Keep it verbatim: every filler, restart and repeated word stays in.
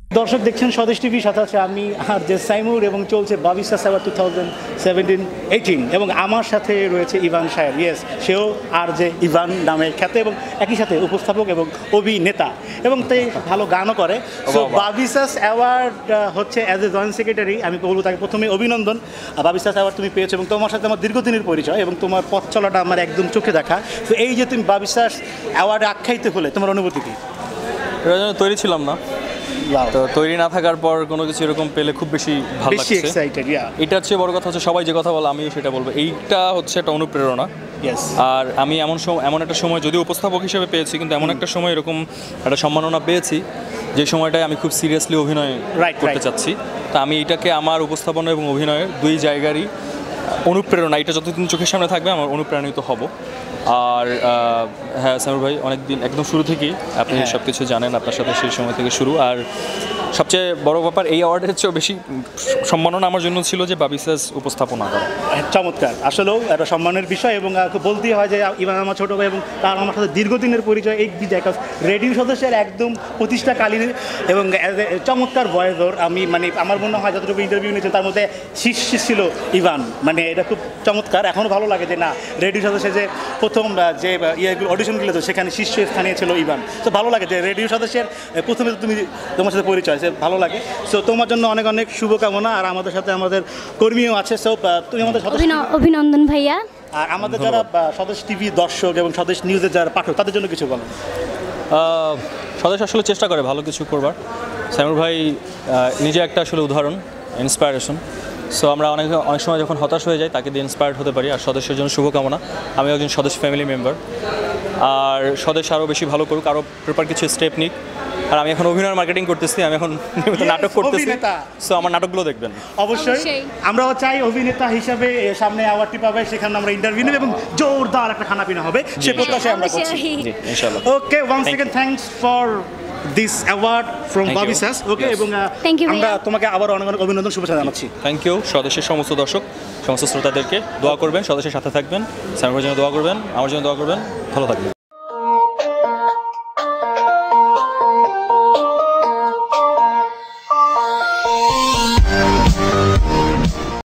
দর্শক দেখছেন স্বদেশ টিভি, সাথে আছে আমি আর যে সাইমুর এবং চলছে বাবিসা সেভার টু থাউজেন্ড সেভেন্টিন এইটিন এবং আমার সাথে রয়েছে ইভান সাহেব। ইয়েস, সেও আর যে ইভান নামে খ্যাত এবং একই সাথে উপস্থাপক এবং অভিনেতা এবং তাই ভালো গানও করে। সো বাবিসাস অ্যাওয়ার্ড হচ্ছে অ্যাজ এ জয়েন্ট সেক্রেটারি আমি বলবো তাকে প্রথমে অভিনন্দন। বাবিসাস অ্যাওয়ার্ড তুমি পেয়েছো এবং তোমার সাথে আমার দীর্ঘদিনের পরিচয় এবং তোমার পথ চলাটা আমার একদম চোখে দেখা। তো এই যে তুমি বাবিসাস অ্যাওয়ার্ডে আখ্যায়িত হলে তোমার অনুভূতি কি? তৈরি ছিলাম না, তো তৈরি না থাকার পর কোনো কিছু এরকম পেলে খুব বেশি ভালো লাগছে। এটা হচ্ছে বড় কথা হচ্ছে সবাই যে কথা বলে আমিও সেটা বলবো, এইটা হচ্ছে একটা অনুপ্রেরণা। আর আমি এমন সময় এমন একটা সময় যদিও উপস্থাপক হিসেবে পেয়েছি, কিন্তু এমন একটা সময় এরকম একটা সম্মাননা পেয়েছি যে সময়টায় আমি খুব সিরিয়াসলি অভিনয় করতে চাচ্ছি। তা আমি এটাকে আমার উপস্থাপনা এবং অভিনয়ের দুই জায়গারই অনুপ্রেরণা, এটা যতদিন চোখের সামনে থাকবে আমার অনুপ্রাণিত হব। আর হ্যাঁ সামির ভাই অনেক দিন একদম শুরু থেকেই আপনি সব কিছু জানেন, আপনার সাথে সেই সময় থেকে শুরু। আর সবচেয়ে বড় ব্যাপার এই অ্যাওয়ার্ডের চেয়েও বেশি সম্মাননা আমার জন্য ছিল যে বাবিসাস উপস্থাপনা করা। চমৎকার, আসলেও একটা সম্মানের বিষয় এবং বলতেই হয় যে ইভান আমার ছোটো ভাই এবং তার আমার সাথে দীর্ঘদিনের পরিচয় এই জায়গা রেডিও সদস্যের একদম প্রতিষ্ঠাকালীন এবং চমৎকার ভয়েসর। আমি মানে আমার মনে হয় যতটুকু ইন্টারভিউ নিয়েছেন তার মধ্যে শীর্ষে ছিল ইভান, মানে এটা খুব চমৎকার। এখনও ভালো লাগে যে না রেডিও সদস্যের যে প্রথম যে ইয়েগুলো অডিশনগুলো তো সেখানে শীর্ষস্থানীয় ছিল ইভান। তো ভালো লাগে যে রেডিও সদস্যের প্রথমে তুমি তোমার সাথে পরিচয় সে ভালো লাগে। সো তোমার জন্য অনেক অনেক শুভকামনা। আর আমাদের সাথে আমাদের কর্মীও আছে, সো তুমি আমাদের অভিনন্দন ভাইয়া। আর আমাদের যারা স্বদেশ টিভি দর্শক এবং স্বদেশ নিউজের যারা পাঠক তাদের জন্য কিছু বলো। স্বদেশ আসলে চেষ্টা করে ভালো কিছু করবার। সাইমুর ভাই নিজে একটা আসলে উদাহরণ, ইন্সপায়ারেশন। সো আমরা অনেক অনেক সময় যখন হতাশ হয়ে যাই তাকে দিয়ে ইন্সপায়ার্ড হতে পারি। আর স্বদেশের জন্য শুভকামনা। আমি একজন স্বদেশ ফ্যামিলি মেম্বার, আর স্বদেশ আরও বেশি ভালো করুক, আরও প্রপার কিছু স্টেপ নিক। আর আমি এখন অভিনয় মার্কেটিং করতেছি, আমি এখন নাটক করতেছি, সো আমার নাটকগুলো দেখবেন অবশ্যই। আমরাও চাই অভিনেতা হিসাবে সামনে অ্যাওয়ার্ডটি পাবে, সেখানে আমরা ইন্টারভিউ নেব এবং জোরদার একটা খানাপিনা হবে, সে প্রত্যাশায় আমরা করছি। ইনশাআল্লাহ। Okay, one second thanks for this award from বাবিসাস। ওকে, এবং আমরা তোমাকে আবার অনেক অনেক অভিনন্দন, শুভেচ্ছা জানাচ্ছি। Thank you. স্বদেশের সমস্ত দর্শক, সমস্ত শ্রোতাদেরকে দোয়া করবেন, স্বদেশের সাথে থাকবেন, সামির জন্য দোয়া করবেন, আমার জন্য দোয়া করবেন, ভালো থাকবেন।